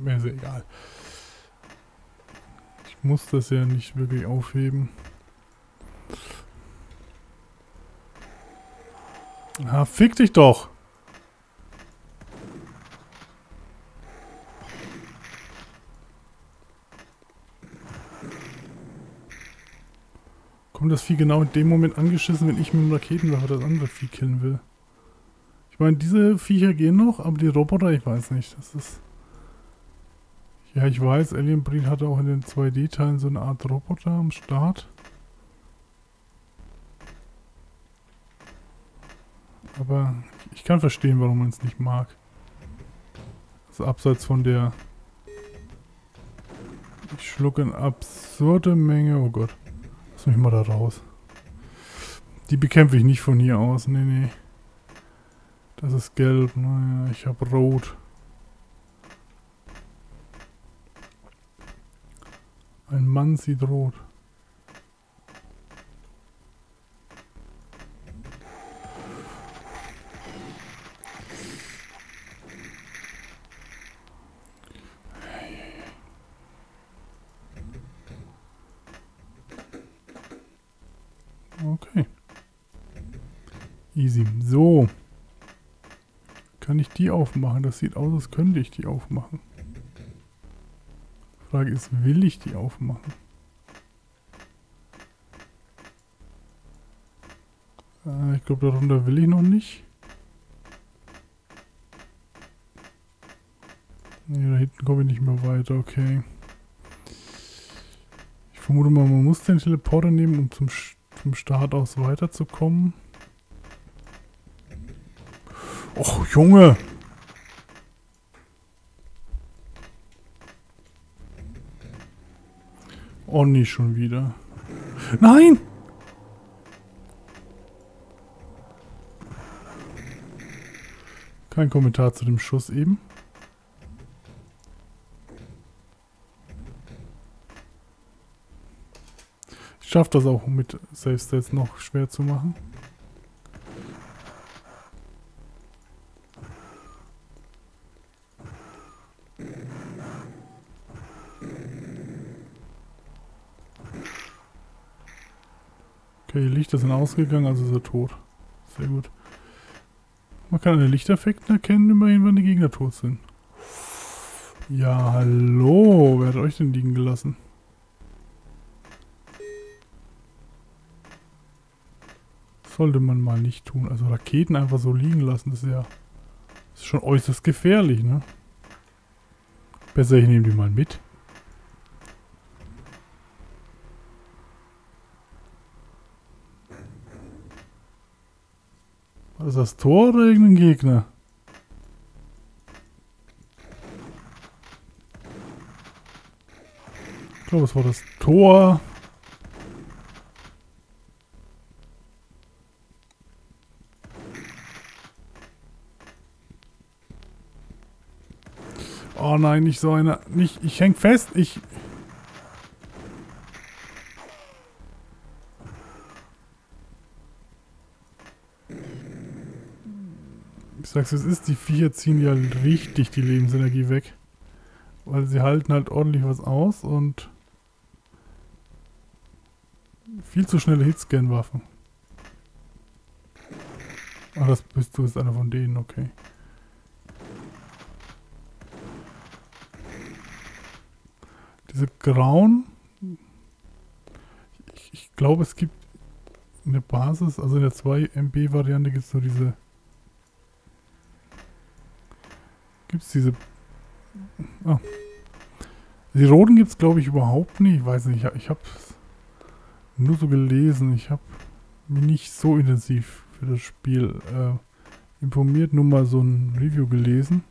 Mir ist ja egal. Ich muss das ja nicht wirklich aufheben. Ah, fick dich doch! Kommt das Vieh genau in dem Moment angeschissen, wenn ich mit dem Raketenwerfer das andere Vieh killen will? Ich meine, diese Viecher gehen noch, aber die Roboter, ich weiß nicht. Das ist... Ja, ich weiß, Alien Breed hatte auch in den 2D-Teilen so eine Art Roboter am Start. Aber ich kann verstehen, warum man es nicht mag. Also abseits von der... Ich schlucke eine absurde Menge... Oh Gott. Lass mich mal da raus. Die bekämpfe ich nicht von hier aus. Nee, nee. Das ist gelb. Naja, ich habe rot. Ein Mann sieht rot. Okay. Easy. So. Kann ich die aufmachen? Das sieht aus, als könnte ich die aufmachen. Frage ist, will ich die aufmachen? Ich glaube, darunter will ich noch nicht. Ne, da hinten komme ich nicht mehr weiter, okay. Ich vermute mal, man muss den Teleporter nehmen, um zum Start aus weiterzukommen. Och, Junge! Oh, nicht schon wieder. Nein! Kein Kommentar zu dem Schuss eben. Ich schaffe das auch mit Save States noch schwer zu machen. Okay, die Lichter sind ausgegangen, also ist er tot. Sehr gut. Man kann an den Lichteffekten erkennen, immerhin, wenn die Gegner tot sind. Ja, hallo. Wer hat euch denn liegen gelassen? Sollte man mal nicht tun. Also Raketen einfach so liegen lassen, das ist schon äußerst gefährlich, ne? Besser, ich nehme die mal mit. War das das Tor oder irgendein Gegner? Ich glaube, es war das Tor. Oh nein, nicht so einer. Nicht, ich häng fest. Ich sag's, es ist, die Viecher ziehen ja richtig die Lebensenergie weg. Weil sie halten halt ordentlich was aus und viel zu schnelle Hitscan-Waffen. Ah, das bist du, ist einer von denen, okay. Diese grauen... Ich glaube, es gibt eine Basis, also in der 2MB-Variante gibt es nur diese... Gibt es diese... Oh. Die roten gibt es, glaube ich, überhaupt nicht. Ich weiß nicht, ich habe nur so gelesen. Ich habe mich nicht so intensiv für das Spiel informiert, nur mal so ein Review gelesen.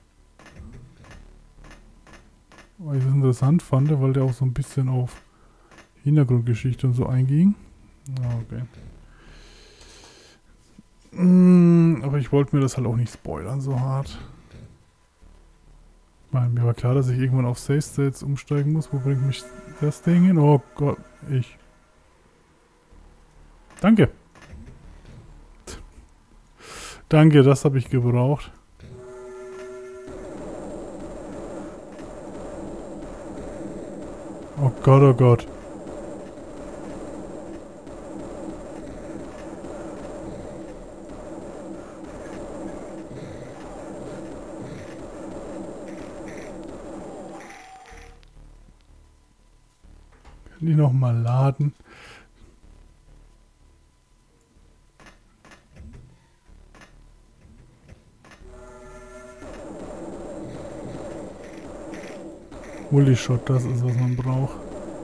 Weil ich das interessant fand, weil der auch so ein bisschen auf Hintergrundgeschichte und so einging. Okay. Aber ich wollte mir das halt auch nicht spoilern so hart. Ich meine, mir war klar, dass ich irgendwann auf Save States umsteigen muss. Wo bringt mich das Ding hin? Oh Gott, ich. Danke. Danke, das habe ich gebraucht. Oh Gott, oh Gott. Kann die nochmal laden? Holy Shot, das ist, was man braucht.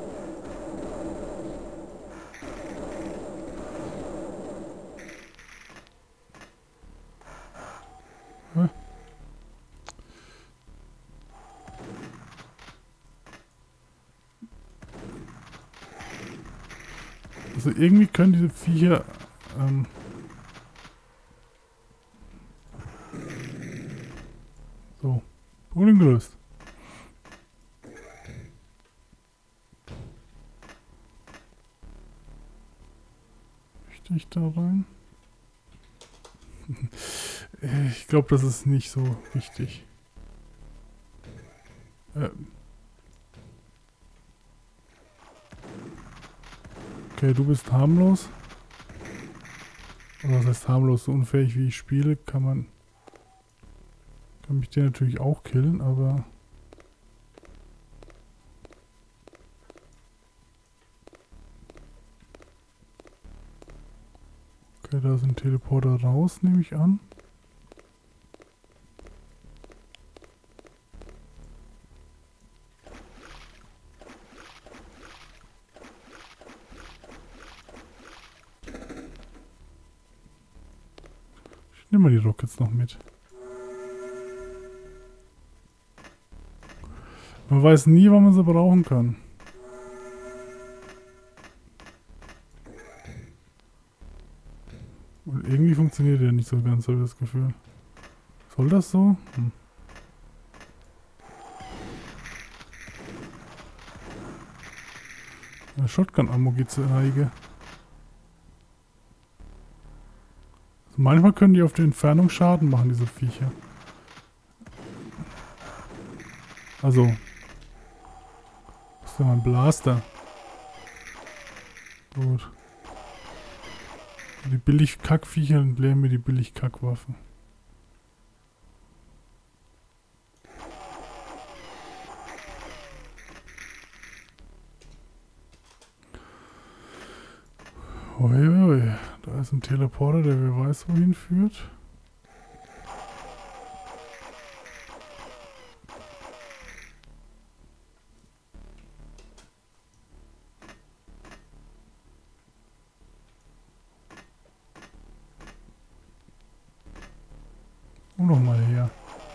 Hä? Also irgendwie können diese Viecher so, Problem gelöst. Möchte ich da rein? Ich glaube, das ist nicht so wichtig. Okay, du bist harmlos. Oder was heißt harmlos? So unfähig wie ich spiele, kann mich der natürlich auch killen, aber... Okay, da sind Teleporter raus, nehme ich an. Ich nehme mal die Rockets noch mit. Man weiß nie, wann man sie brauchen kann. Und irgendwie funktioniert der nicht so ganz, habe ich das Gefühl. Soll das so? Shotgun-Ammo geht zur Neige. Also manchmal können die auf die Entfernung Schaden machen, diese Viecher. Also. Was ist denn mein Blaster? Gut. Die Billig-Kack-Viecher entleeren mir die Billig-Kack-Waffen. Uiui, da ist ein Teleporter, der wer weiß wohin führt. Und nochmal her.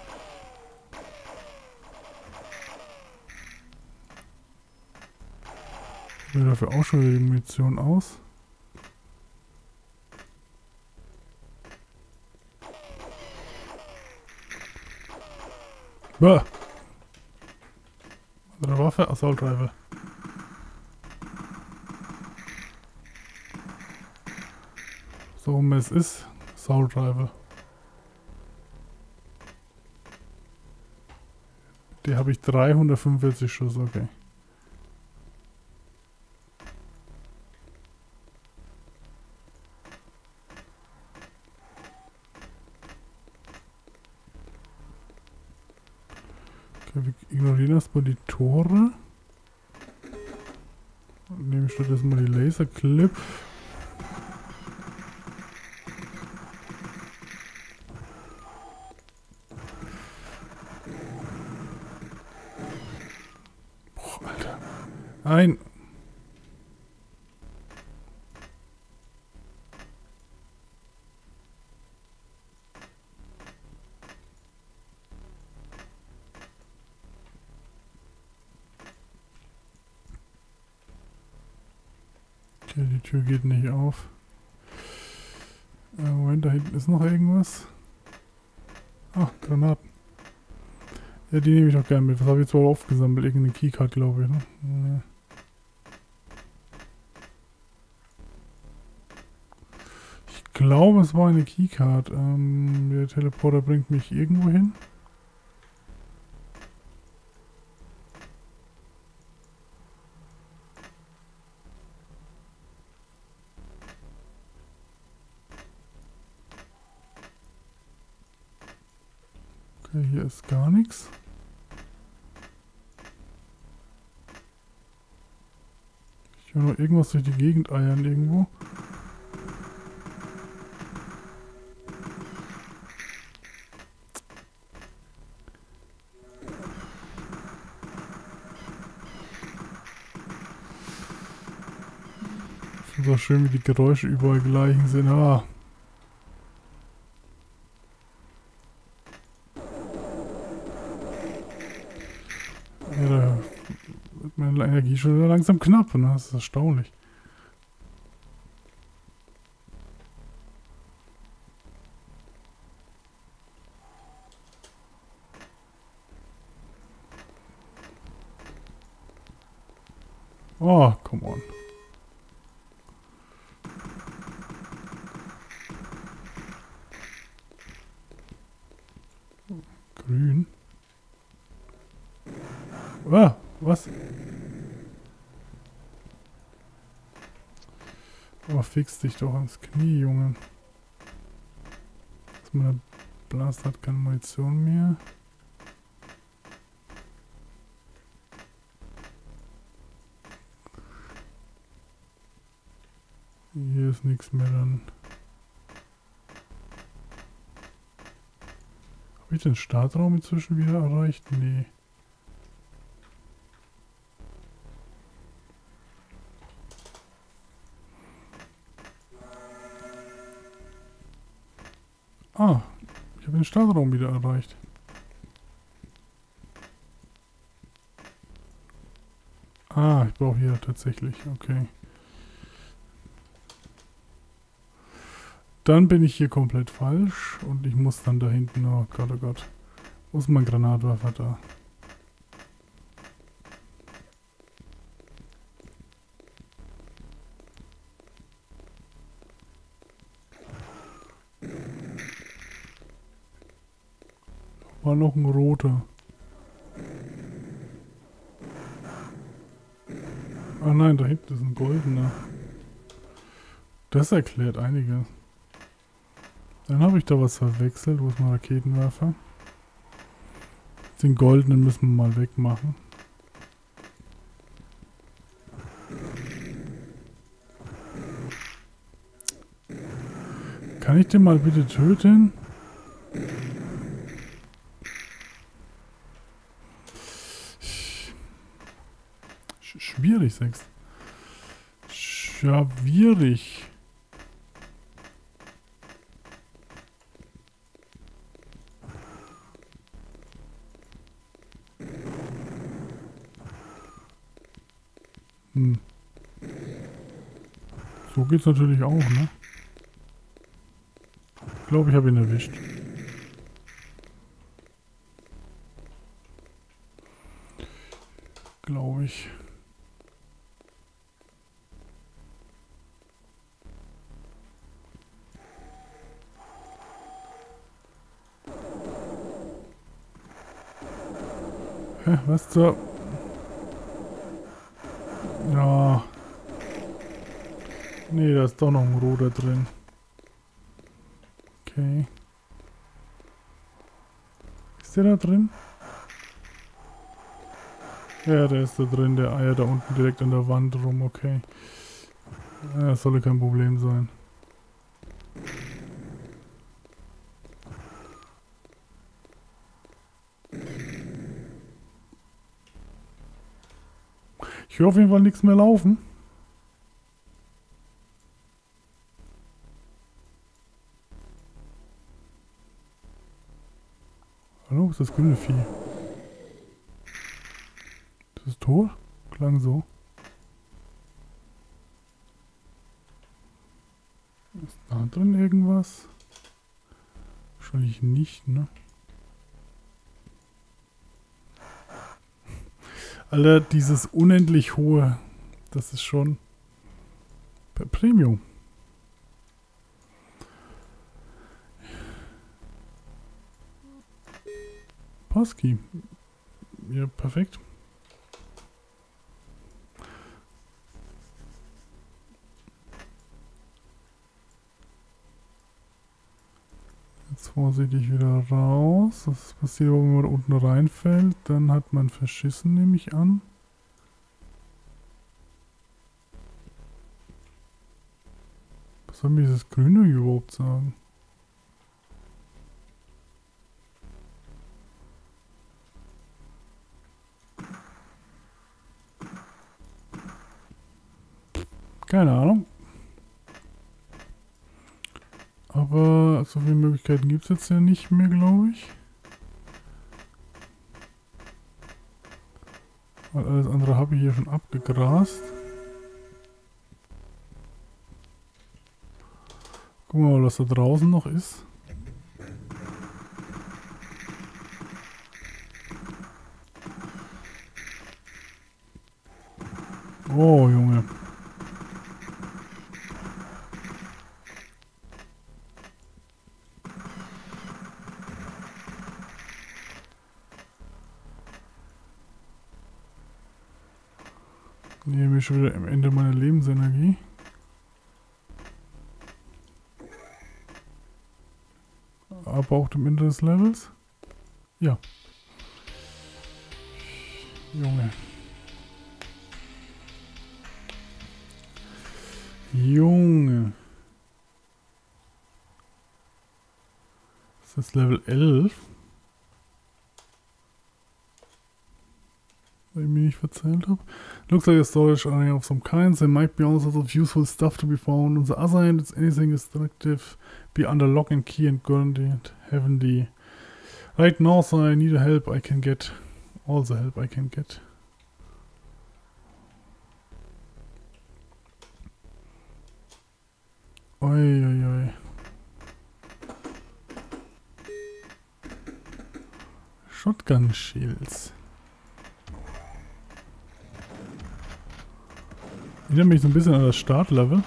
Ich will dafür auch schon wieder die Munition aus. Bäh! Andere Waffe, Assault Rifle. So rum es ist, Assault Rifle. Die habe ich 345 Schuss, okay. Okay, wir ignorieren erstmal die Tore. Und nehmen stattdessen mal die Laserclip. Boah, Alter. Nein! Okay, die Tür geht nicht auf. Moment, da hinten ist noch irgendwas. Ah, Granaten. Ja, die nehme ich doch gerne mit. Was habe ich jetzt wohl aufgesammelt? Irgendeine Keycard, glaube ich, ne? Ja. Ich glaube, es war eine Keycard. Der Teleporter bringt mich irgendwo hin. Okay, hier ist gar nichts. Ich höre noch irgendwas durch die Gegend eiern irgendwo. Ich finde es auch schön, wie die Geräusche überall gleich sind. Ah. Ja, da wird meine Energie schon wieder langsam knapp, ne? Das ist erstaunlich. Oh, come on. Grün. Ah, was? Oh, fix dich doch ans Knie, Junge. Meine Blaster hat keine Munition mehr. Hier ist nichts mehr dann. Habe ich den Startraum inzwischen wieder erreicht? Nee. Ah, ich habe den Startraum wieder erreicht. Ah, ich brauche hier tatsächlich, okay. Dann bin ich hier komplett falsch und ich muss dann da hinten, oh Gott, oh Gott. Wo ist mein Granatwerfer da? War noch ein roter. Ah nein, da hinten ist ein goldener. Das erklärt einiges. Dann habe ich da was verwechselt. Wo ist mein Raketenwerfer? Den goldenen müssen wir mal wegmachen. Kann ich den mal bitte töten? Schwierig, 6. Schwierig. So geht's natürlich auch, ne? Ich glaube, ich habe ihn erwischt. Glaube ich. Hä, was zur... Ja. Nee, da ist doch noch ein roter drin. Okay. Ist der da drin? Ja, der ist da drin. Der eiert da unten direkt an der Wand rum. Okay. Ja, das solle kein Problem sein. Ich höre auf jeden Fall nichts mehr laufen. Hallo, ist das grüne Vieh? Ist das tot? Klang so. Ist da drin irgendwas? Wahrscheinlich nicht, ne? Alter, dieses unendlich hohe, das ist schon Premium. Passkey. Ja, perfekt. Jetzt vorsichtig wieder raus. Das passiert, wenn man da unten reinfällt. Dann hat man verschissen, nehme ich an. Was soll mir dieses Grüne überhaupt sagen? Keine Ahnung. Aber so viele Möglichkeiten gibt es jetzt ja nicht mehr, glaube ich. Weil alles andere habe ich hier schon abgegrast. Gucken wir mal, was da draußen noch ist. Oh, Junge. Nehme ich schon wieder am Ende meiner Lebensenergie. Aber auch am Ende des Levels. Ja. Junge. Junge. Das ist Level 11. Weil ich mich nicht verzählt habe. Looks like a storage area of some kind. There might be all sorts of useful stuff to be found. On the other hand, it's anything destructive. Be under lock and key and guarded heavenly. Right now, so I need help I can get. All the help I can get. Oi, oi, oi. Shotgun Shields. Erinnert mich so ein bisschen an das Startlevel.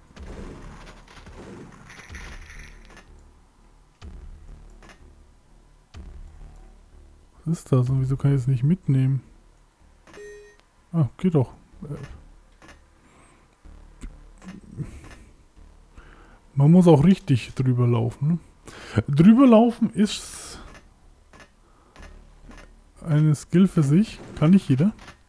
Was ist das und wieso kann ich es nicht mitnehmen? Ah, geht doch. Man muss auch richtig drüber laufen. Ne? Drüber laufen ist eine Skill für sich. Kann nicht jeder.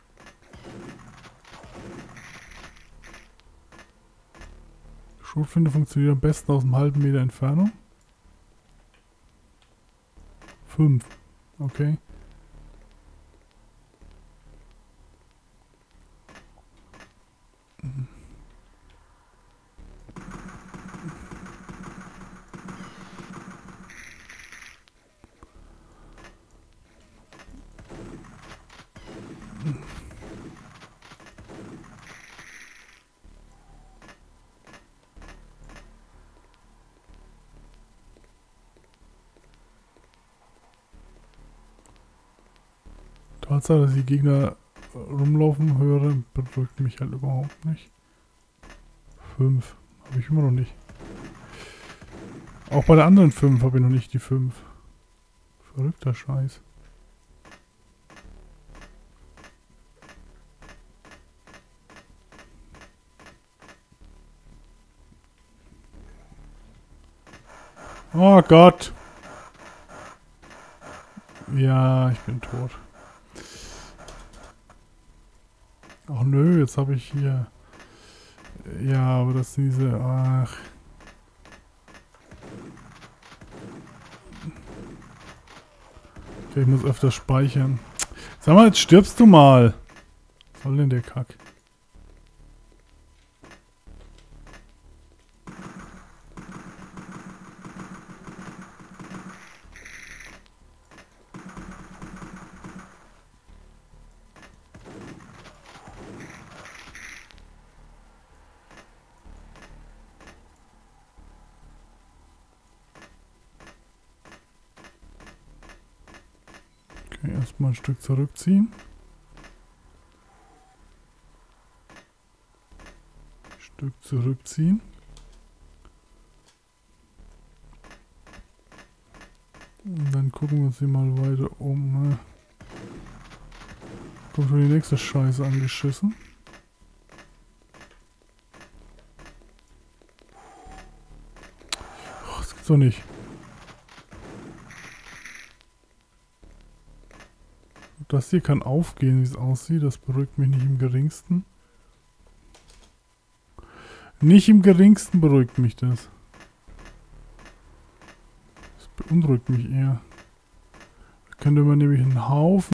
Schrotflinte funktioniert am besten aus einem halben Meter Entfernung. 5. Okay. Tatsache, dass die Gegner rumlaufen höre, bedrückt mich halt überhaupt nicht. 5. Habe ich immer noch nicht. Auch bei der anderen 5 habe ich noch nicht die 5. Verrückter Scheiß. Oh Gott. Ja, ich bin tot. Ach nö, jetzt habe ich hier... Ja, aber das sind diese... Ach... Okay, ich muss öfter speichern. Sag mal, jetzt stirbst du mal. Was soll denn der Kack? Okay, erstmal ein Stück zurückziehen. Stück zurückziehen. Und dann gucken wir uns hier mal weiter um. Kommt schon die nächste Scheiße angeschissen. Oh, das gibt's doch nicht. Das hier kann aufgehen, wie es aussieht. Das beruhigt mich nicht im geringsten. Nicht im geringsten beruhigt mich das. Das beunruhigt mich eher. Da könnte man nämlich einen Haufen